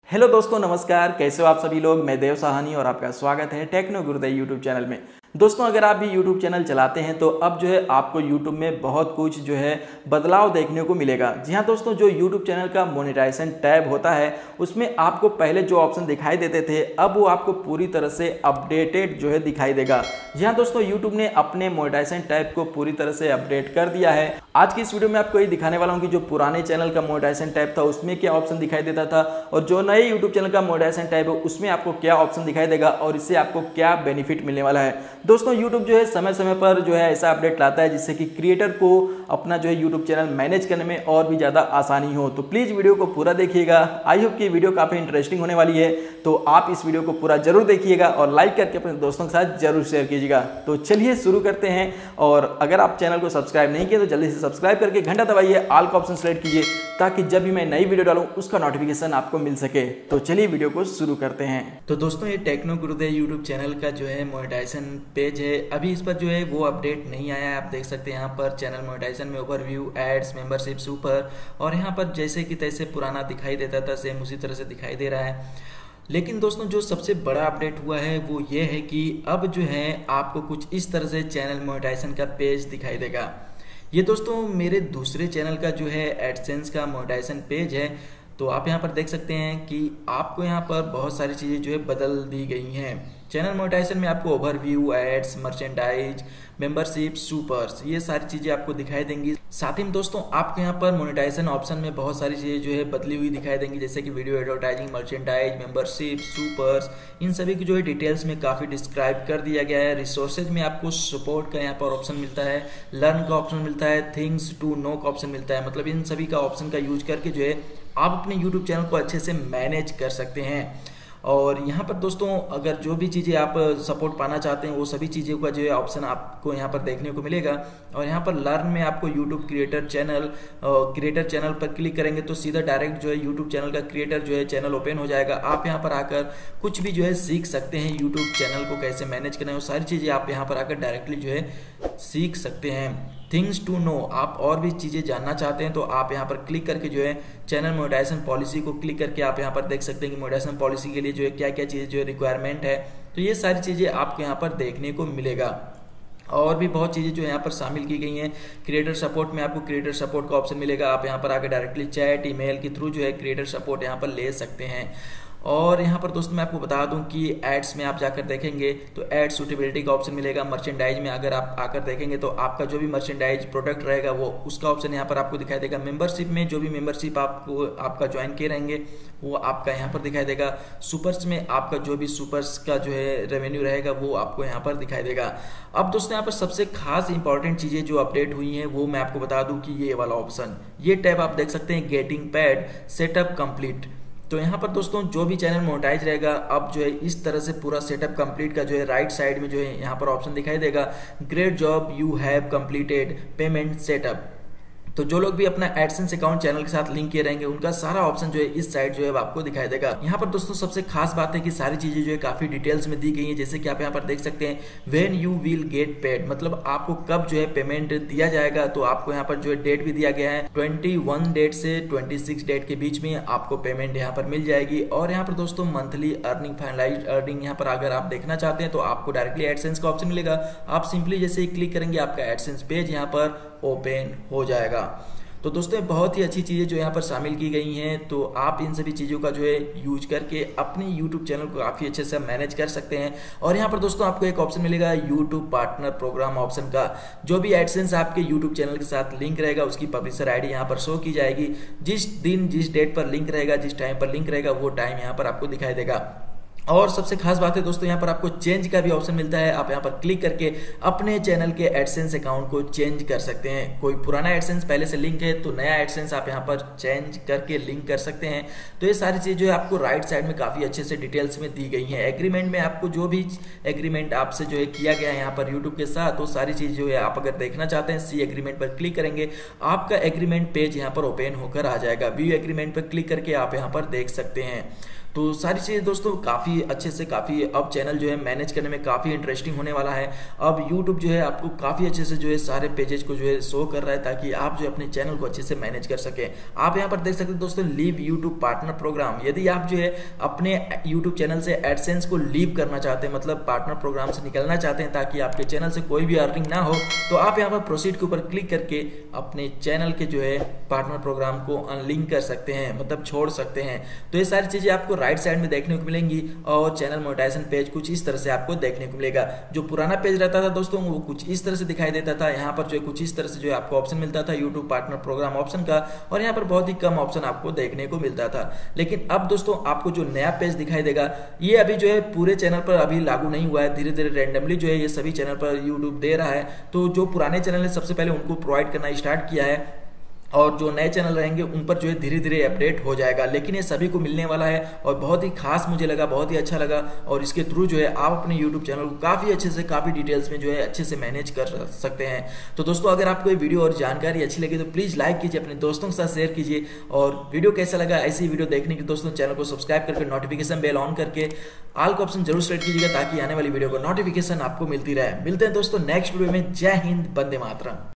Hello दोस्तों, नमस्कार। कैसे हो आप सभी लोग। मैं देव साहनी और आपका स्वागत है टेक्नो गुरुदेव यूट्यूब चैनल में। दोस्तों, अगर आप भी यूट्यूब चैनल चलाते हैं तो अब जो है आपको यूट्यूब में बहुत कुछ जो है बदलाव देखने को मिलेगा। जी हाँ दोस्तों, जो यूट्यूब चैनल का मोनेटाइजेशन टैब होता है उसमें आपको पहले जो ऑप्शन दिखाई देते थे अब वो आपको पूरी तरह से अपडेटेड जो है दिखाई देगा। जी हाँ दोस्तों, यूट्यूब ने अपने मोनेटाइजेशन टैब को पूरी तरह से अपडेट कर दिया है। आज की इस वीडियो में आपको ये दिखाने वाला हूँ कि जो पुराने चैनल का मोनेटाइजेशन टैब था उसमें क्या ऑप्शन दिखाई देता था और जो नए यूट्यूब चैनल का मोनेटाइजेशन टैब है उसमें आपको क्या ऑप्शन दिखाई देगा और इससे आपको क्या बेनिफिट मिलने वाला है। दोस्तों, यूट्यूब जो है समय समय पर जो है ऐसा अपडेट लाता है जिससे कि क्रिएटर को अपना जो है यूट्यूब चैनल मैनेज करने में और भी ज़्यादा आसानी हो। तो प्लीज़ वीडियो को पूरा देखिएगा। आई होप कि वीडियो काफ़ी इंटरेस्टिंग होने वाली है, तो आप इस वीडियो को पूरा जरूर देखिएगा और लाइक करके अपने दोस्तों के साथ जरूर शेयर कीजिएगा। तो चलिए शुरू करते हैं। और अगर आप चैनल को सब्सक्राइब नहीं किए तो जल्दी से सब्सक्राइब करके घंटा दबाइए, ऑल का ऑप्शन सेलेक्ट कीजिए ताकि जब भी मैं नई वीडियो डालूं उसका नोटिफिकेशन आपको मिल सके। तो चलिए वीडियो को शुरू करते हैं। तो दोस्तों, ये टेक्नो गुरुदेव यूट्यूब चैनल का जो है मोनेटाइजेशन पेज है। अभी इस पर जो है वो अपडेट नहीं आया है। आप देख सकते हैं यहाँ पर चैनल मोनेटाइजेशन में ओवरव्यू, एड्स, मेंबरशिप्स ऊपर और यहाँ पर जैसे कि तैसे पुराना दिखाई देता था सेम उसी तरह से दिखाई दे रहा है। लेकिन दोस्तों, जो सबसे बड़ा अपडेट हुआ है वो ये है कि अब जो है आपको कुछ इस तरह से चैनल मोनेटाइजेशन का पेज दिखाई देगा। ये दोस्तों मेरे दूसरे चैनल का जो है एडसेंस का मोनेटाइजेशन पेज है। तो आप यहाँ पर देख सकते हैं कि आपको यहाँ पर बहुत सारी चीज़ें जो है बदल दी गई हैं। चैनल मोनेटाइजेशन में आपको overview, ads, merchandise, membership, supers, ये सारी चीज़ें आपको दिखाई देंगी। साथ ही में दोस्तों आपको यहाँ पर मोनेटाइजेशन ऑप्शन में बहुत सारी चीज़ें जो है बदली हुई दिखाई देंगी, जैसे कि video advertising, merchandise, membership, supers, इन सभी की जो है डिटेल्स में काफ़ी डिस्क्राइब कर दिया गया है। रिसोर्सेज में आपको सपोर्ट का यहाँ पर ऑप्शन मिलता है, लर्न का ऑप्शन मिलता है, थिंग्स टू नो का ऑप्शन मिलता है। मतलब इन सभी का ऑप्शन का यूज करके जो है आप अपने यूट्यूब चैनल को अच्छे से मैनेज कर सकते हैं। और यहाँ पर दोस्तों अगर जो भी चीज़ें आप सपोर्ट पाना चाहते हैं वो सभी चीज़ों का जो है ऑप्शन आपको यहाँ पर देखने को मिलेगा। और यहाँ पर लर्न में आपको यूट्यूब क्रिएटर चैनल पर क्लिक करेंगे तो सीधा डायरेक्ट जो है यूट्यूब चैनल का क्रिएटर जो है चैनल ओपन हो जाएगा। आप यहाँ पर आकर कुछ भी जो है सीख सकते हैं, यूट्यूब चैनल को कैसे मैनेज करना है वो सारी चीज़ें आप यहाँ पर आकर डायरेक्टली जो है सीख सकते हैं। थिंग्स टू नो, आप और भी चीज़ें जानना चाहते हैं तो आप यहाँ पर क्लिक करके जो है चैनल मोनेटाइजेशन पॉलिसी को क्लिक करके आप यहाँ पर देख सकते हैं कि मोनेटाइजेशन पॉलिसी के लिए जो है क्या क्या चीज़ें जो है रिक्वायरमेंट है। तो ये सारी चीज़ें आपको यहाँ पर देखने को मिलेगा। और भी बहुत चीज़ें जो यहाँ पर शामिल की गई हैं। क्रिएटर सपोर्ट में आपको क्रिएटर सपोर्ट का ऑप्शन मिलेगा। आप यहाँ पर आकर डायरेक्टली चैट, ईमेल के थ्रू जो है क्रिएटर सपोर्ट यहाँ पर ले सकते हैं। और यहाँ पर दोस्तों मैं आपको बता दूं कि एड्स में आप जाकर देखेंगे तो एड सूटेबिलिटी का ऑप्शन मिलेगा। मर्चेंडाइज में अगर आप आकर देखेंगे तो आपका जो भी मर्चेंडाइज प्रोडक्ट रहेगा वो उसका ऑप्शन यहाँ पर आपको दिखाई देगा। मेंबरशिप में जो भी मेंबरशिप आपका ज्वाइन किए रहेंगे वो आपका यहाँ पर दिखाई देगा। सुपर्स में आपका जो भी सुपर्स का जो है रेवेन्यू रहेगा वो आपको यहाँ पर दिखाई देगा। अब दोस्तों यहाँ पर सबसे खास इंपॉर्टेंट चीज़ें जो अपडेट हुई हैं वो मैं आपको बता दूं कि ये वाला ऑप्शन, ये टैब आप देख सकते हैं, गेटिंग पैड सेटअप कंप्लीट। तो यहाँ पर दोस्तों जो भी चैनल मोनेटाइज रहेगा अब जो है इस तरह से पूरा सेटअप कंप्लीट का जो है राइट साइड में जो है यहाँ पर ऑप्शन दिखाई देगा, great job you have completed payment setup. तो जो लोग भी अपना एडसेंस अकाउंट चैनल के साथ लिंक किए रहेंगे उनका सारा ऑप्शन जो है इस साइड जो है आपको दिखाई देगा। यहाँ पर दोस्तों सबसे खास बात है कि सारी चीजें जो है काफी डिटेल्स में दी गई है, जैसे कि आप यहाँ पर देख सकते हैं when you will get paid, मतलब आपको कब जो है पेमेंट दिया जाएगा। तो आपको यहाँ पर जो है डेट भी दिया गया है, 21 डेट से 26 डेट के बीच में आपको पेमेंट यहाँ पर मिल जाएगी। और यहाँ पर दोस्तों मंथली अर्निंग, फाइनलाइज्ड अर्निंग यहाँ पर अगर आप देखना चाहते हैं तो आपको डायरेक्टली एडसेंस का ऑप्शन मिलेगा। आप सिंपली जैसे ही क्लिक करेंगे आपका एडसेंस पेज यहाँ पर ओपन हो जाएगा। तो दोस्तों बहुत ही अच्छी चीज़ें जो यहाँ पर शामिल की गई हैं। तो आप इन सभी चीज़ों का जो है यूज करके अपने YouTube चैनल को काफ़ी अच्छे से मैनेज कर सकते हैं। और यहाँ पर दोस्तों आपको एक ऑप्शन मिलेगा YouTube पार्टनर प्रोग्राम ऑप्शन का। जो भी एडसेंस आपके YouTube चैनल के साथ लिंक रहेगा उसकी पब्लिशर आईडी यहाँ पर शो की जाएगी। जिस दिन जिस डेट पर लिंक रहेगा, जिस टाइम पर लिंक रहेगा वो टाइम यहाँ पर आपको दिखाई देगा। और सबसे खास बात है दोस्तों यहाँ पर आपको चेंज का भी ऑप्शन मिलता है। आप यहाँ पर क्लिक करके अपने चैनल के एडसेंस अकाउंट को चेंज कर सकते हैं। कोई पुराना एडसेंस पहले से लिंक है तो नया एडसेंस आप यहाँ पर चेंज करके लिंक कर सकते हैं। तो ये सारी चीज़ जो है आपको राइट साइड में काफ़ी अच्छे से डिटेल्स में दी गई हैं। एग्रीमेंट में आपको जो भी एग्रीमेंट आपसे जो है किया गया है यहाँ पर यूट्यूब के साथ वो सारी चीज़ जो है आप अगर देखना चाहते हैं सी एग्रीमेंट पर क्लिक करेंगे आपका एग्रीमेंट पेज यहाँ पर ओपन होकर आ जाएगा। व्यू एग्रीमेंट पर क्लिक करके आप यहाँ पर देख सकते हैं। तो सारी चीज़ें दोस्तों काफ़ी अच्छे से, काफ़ी अब चैनल जो है मैनेज करने में काफ़ी इंटरेस्टिंग होने वाला है। अब यूट्यूब जो है आपको काफ़ी अच्छे से जो है सारे पेजेस को जो है शो कर रहा है, ताकि आप जो है अपने चैनल को अच्छे से मैनेज कर सकें। आप यहाँ पर देख सकते हैं दोस्तों, लीव यूट्यूब पार्टनर प्रोग्राम। यदि आप जो है अपने यूट्यूब चैनल से एडसेंस को लीव करना चाहते हैं, मतलब पार्टनर प्रोग्राम से निकलना चाहते हैं ताकि आपके चैनल से कोई भी अर्निंग ना हो, तो आप यहाँ पर प्रोसीड के ऊपर क्लिक करके अपने चैनल के जो है पार्टनर प्रोग्राम को अनलिंक कर सकते हैं, मतलब छोड़ सकते हैं। तो ये सारी चीजें आपको राइट साइड में देखने को मिलेंगी और चैनल मोनेटाइजेशन पेज कुछ इस तरह से आपको देखने को मिलेगा। जो पुराना पेज रहता था दोस्तों वो कुछ इस तरह से दिखाई देता था। यहाँ पर जो है कुछ इस तरह से जो है आपको ऑप्शन मिलता था यूट्यूब पार्टनर प्रोग्राम ऑप्शन का, और यहाँ पर बहुत ही कम ऑप्शन आपको देखने को मिलता था। लेकिन अब दोस्तों आपको जो नया पेज दिखाई देगा, ये अभी जो है पूरे चैनल पर अभी लागू नहीं हुआ है, धीरे धीरे रैंडमली जो है ये सभी चैनल पर यूट्यूब दे रहा है। तो जो पुराने चैनल है सबसे पहले उनको प्रोवाइड करना स्टार्ट किया है, और जो नए चैनल रहेंगे उन पर जो है धीरे धीरे अपडेट हो जाएगा। लेकिन ये सभी को मिलने वाला है और बहुत ही खास मुझे लगा, बहुत ही अच्छा लगा। और इसके थ्रू जो है आप अपने यूट्यूब चैनल को काफ़ी अच्छे से, काफ़ी डिटेल्स में जो है अच्छे से मैनेज कर सकते हैं। तो दोस्तों अगर आपको ये वीडियो और जानकारी अच्छी लगी तो प्लीज़ लाइक कीजिए, अपने दोस्तों के साथ शेयर कीजिए। और वीडियो कैसा लगा, ऐसी वीडियो देखने के दोस्तों चैनल को सब्सक्राइब करके नोटिफिकेशन बेल ऑन करके ऑल का ऑप्शन जरूर सेलेक्ट कीजिएगा, ताकि आने वाली वीडियो को नोटिफिकेशन आपको मिलती रहे। मिलते हैं दोस्तों नेक्स्ट वीडियो में। जय हिंद, वंदे मातरम।